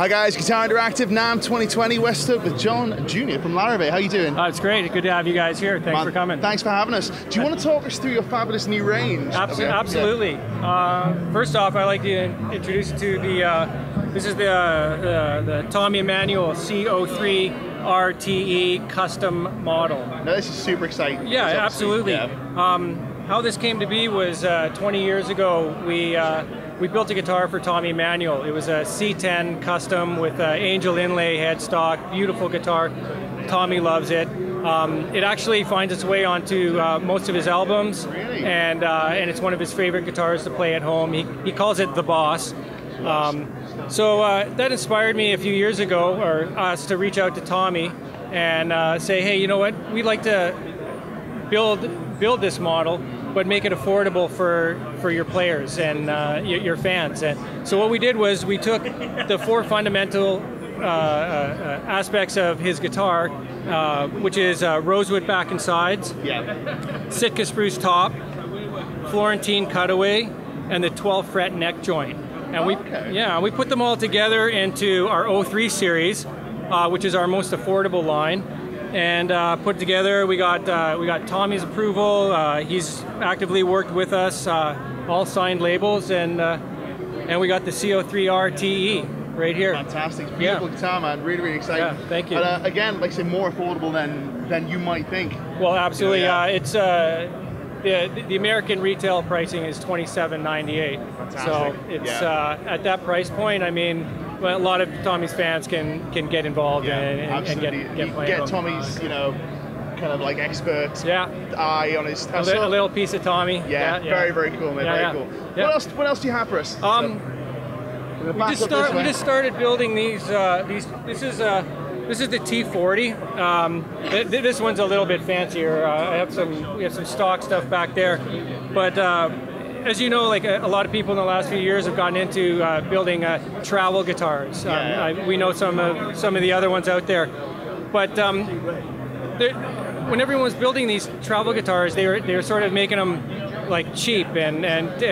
Hi guys, Guitar Interactive NAMM 2020 West Up with John Jr. from Larrivee. How you doing? It's great. Good to have you guys here. Thanks for coming. Thanks for having us. Do you want to talk us through your fabulous new range? Absolutely. Yeah. First off, I'd like to introduce you to this is the Tommy Emmanuel CO3 RTE custom model. Now this is super exciting. Yeah, absolutely. Yeah. How this came to be was 20 years ago. We built a guitar for Tommy Emmanuel. It was a C10 custom with angel inlay headstock, beautiful guitar. Tommy loves it. It actually finds its way onto most of his albums, really? and it's one of his favorite guitars to play at home. He calls it the Boss. So that inspired me a few years ago, or us, to reach out to Tommy and say, hey, you know what? We'd like to build this model, but make it affordable for your players and your fans. And so what we did was we took the four fundamental aspects of his guitar, which is rosewood back and sides, Sitka spruce top, Florentine cutaway, and the 12th fret neck joint. And we put them all together into our 03 series, which is our most affordable line. And put together, we got Tommy's approval. He's actively worked with us, all signed labels, and we got the CO3 RTE right here. Fantastic, it's beautiful guitar, man. Really, really exciting. Yeah, thank you. And, again, like I say, more affordable than you might think. Well, absolutely. It's the American retail pricing is $27.98. Fantastic. So it's at that price point. I mean, well, a lot of Tommy's fans can get involved and get Tommy's, you know, kind of like expert eye on his. A little piece of Tommy. Very, very cool, man. Very cool. Yeah. What else do you have for us? We just started building these. This is the T40. This one's a little bit fancier. We have some stock stuff back there, but as you know, like a lot of people in the last few years have gotten into building travel guitars. We know some of the other ones out there, but when everyone was building these travel guitars, they were sort of making them like cheap and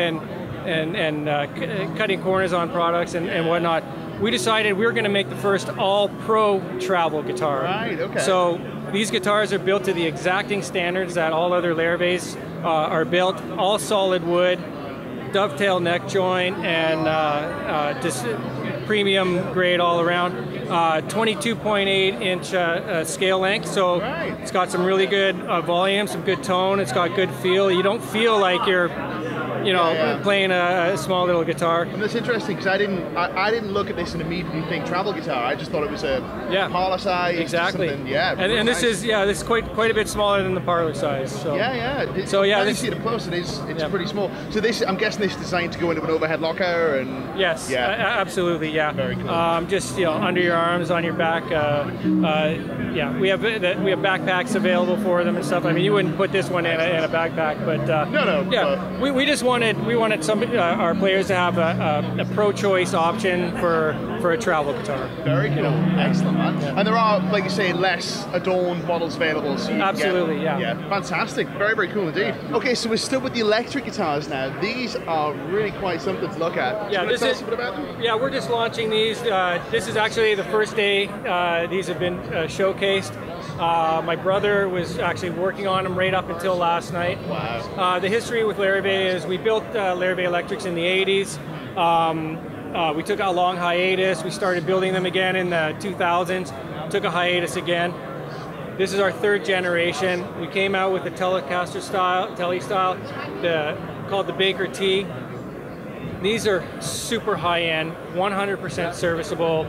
cutting corners on products and whatnot. We decided we were going to make the first all-pro travel guitar. Right, okay. So these guitars are built to the exacting standards that all other Larrivees are built, all solid wood, dovetail neck joint, and just premium grade all around. 22.8 inch scale length, so it's got some really good volume, some good tone, it's got good feel. You don't feel like you're playing a small little guitar. And that's interesting because I didn't look at this and immediately think travel guitar. I just thought it was a parlor size. Exactly. And this is quite a bit smaller than the parlor size. So when you see it up close, it's pretty small. So this, I'm guessing, this is designed to go into an overhead locker and. Yes. Absolutely. Yeah. Very cool. Just under your arms, on your back. We have backpacks available for them and stuff. I mean, you wouldn't put this one in a backpack, but no. Yeah. We just wanted some our players to have a pro-choice option for a travel guitar. Very cool. Excellent, man. Yeah. And there are, like you say, less adorned models available. So you absolutely, fantastic. Very, very cool indeed. Okay, so we're still with the electric guitars now. These are really quite something to look at. Yeah, tell us a bit about them? Yeah, we're just launching these. This is actually the first day these have been showcased. My brother was actually working on them right up until last night. Wow. The history with Larrivee is we built Larrivee Electrics in the 80s. We took a long hiatus. We started building them again in the 2000s. Took a hiatus again. This is our third generation. We came out with the Telecaster style, called the Baker T. These are super high-end, 100% serviceable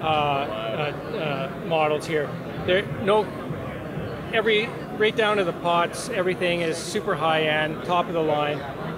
models here. Right down to the pots, everything is super high-end, top of the line.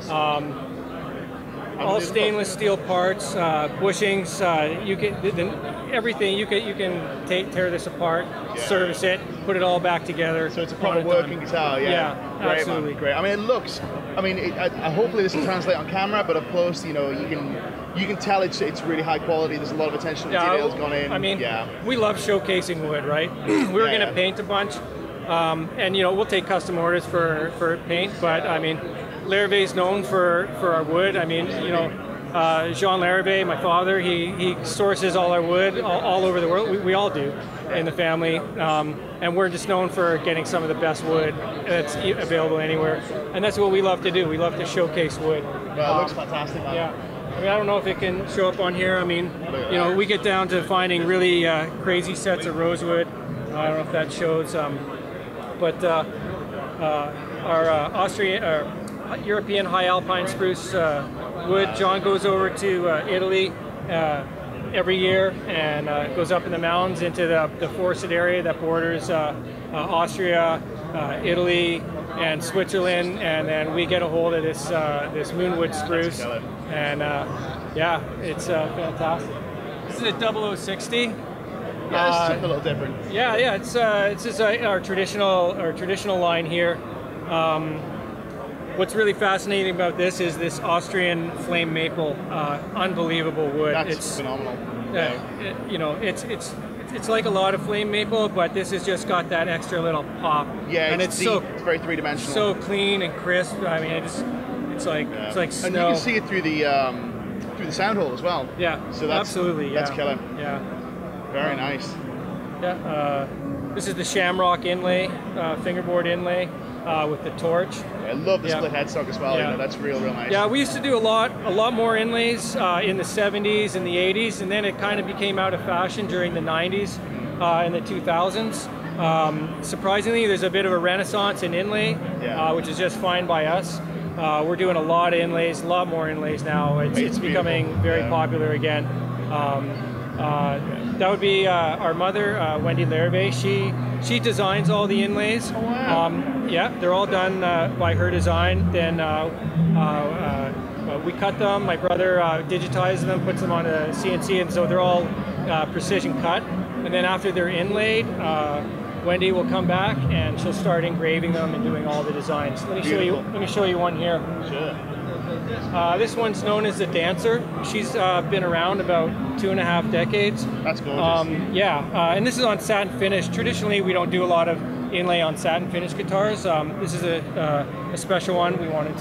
All stainless steel parts, bushings. Everything. You can tear this apart, service it, put it all back together. So it's a proper working guitar. Yeah, great, absolutely. Man, great. I mean, it looks. I mean, hopefully this will translate on camera, but up close, you can tell it's really high quality. There's a lot of attention to details gone in. I mean, we love showcasing wood, right? We were going to paint a bunch, and we'll take custom orders for paint, but I mean, Larrivee is known for our wood. I mean, Jean Larrivee, my father, he sources all our wood all over the world. We all do in the family, and we're just known for getting some of the best wood that's available anywhere. And that's what we love to do. We love to showcase wood. Well, it looks fantastic, man. Yeah. I mean, I don't know if it can show up on here. I mean, you know, we get down to finding really crazy sets of rosewood. I don't know if that shows, but our European high alpine spruce wood, John goes over to Italy every year and goes up in the mountains into the forested area that borders Austria, Italy, and Switzerland, and then we get a hold of this moonwood spruce, and yeah, it's fantastic. This is a 0060. Yeah, it's just a little different. Yeah, it's just our traditional line here. What's really fascinating about this is this Austrian flame maple, unbelievable wood. It's phenomenal. You know, it's like a lot of flame maple, but this has just got that extra little pop. Yeah, and it's very three-dimensional. So clean and crisp. I mean, it's like snow. And you can see it through the sound hole as well. Yeah, so that's absolutely. That's killer. Yeah. Very nice. Yeah. This is the shamrock inlay, fingerboard inlay with the torch. I love the split headstock as well. Yeah. You know, that's real nice. Yeah, we used to do a lot more inlays in the 70s and the 80s, and then it kind of became out of fashion during the 90s and the 2000s. Surprisingly, there's a bit of a renaissance in inlay, which is just fine by us. We're doing a lot of inlays, a lot more inlays now. It's becoming very popular again. That would be our mother, Wendy Larrivee. She designs all the inlays. Oh, wow. Yeah, they're all done by her design. Then we cut them. My brother digitizes them, puts them on a CNC, and so they're all precision cut. And then after they're inlaid, Wendy will come back and she'll start engraving them and doing all the designs. Let me show you one here. Sure. This one's known as the Dancer. She's been around about 2.5 decades. That's gorgeous. And this is on satin finish. Traditionally, we don't do a lot of inlay on satin finish guitars. This is a special one we wanted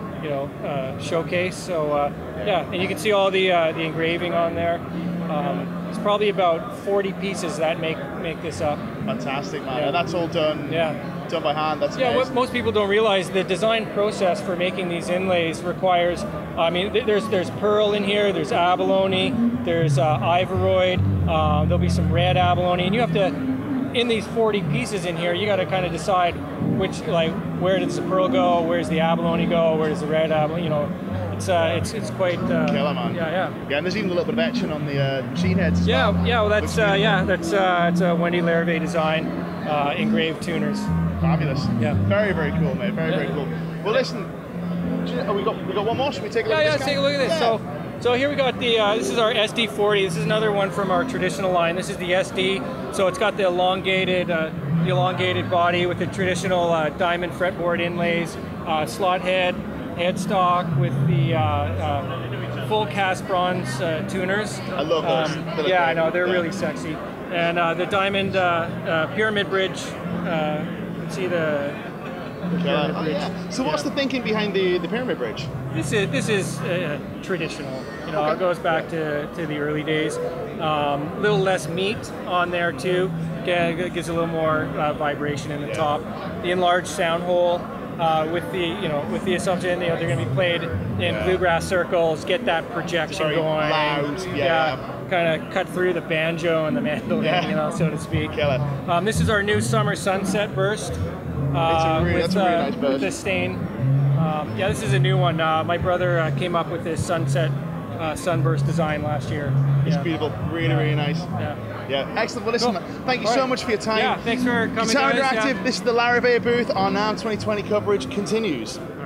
to, showcase. So yeah, and you can see all the engraving on there. It's probably about 40 pieces that make this up. Fantastic, man. And that's all done. Done by hand. That's amazing. What most people don't realize, the design process for making these inlays requires. I mean, there's pearl in here. There's abalone. There's ivooroid. There'll be some red abalone, and you have to, in these 40 pieces in here, you got to kind of decide which, like, where does the pearl go? Where does the abalone go? Where does the red abalone? You know, it's quite. Killer, man. Yeah. And there's even a little bit of etching on the machine heads. As well. Well, that's it's a Wendy Larrivee design, engraved tuners. Fabulous. Yeah. Very, very cool, mate. Very, very cool. Well, listen. We got one more. Should we take a look at this? Yeah, take a look at this. Yeah. So here we got this is our SD40. This is another one from our traditional line. This is the SD. So it's got the elongated body with the traditional diamond fretboard inlays, slot head, headstock with the full cast bronze tuners. I love those. Yeah, I know, they're really sexy. And the diamond pyramid bridge. See the pyramid bridge. Yeah. So what's the thinking behind the pyramid bridge? This is traditional. You know, it goes back to the early days. A little less meat on there too. It gives a little more vibration in the top. The enlarged sound hole with the assumption they're going to be played in bluegrass circles. Get that projection going. Loud. Kind of cut through the banjo and the mandolin, so to speak. This is our new summer sunset burst. That's a really nice burst. With the stain. This is a new one. My brother came up with this sunset sunburst design last year. It's beautiful. Really nice. Yeah. Excellent. Well, listen, thank you so much for your time. Yeah, thanks for coming. Guitar Interactive. This is the Larrivee booth. Our NAMM 2020 coverage continues.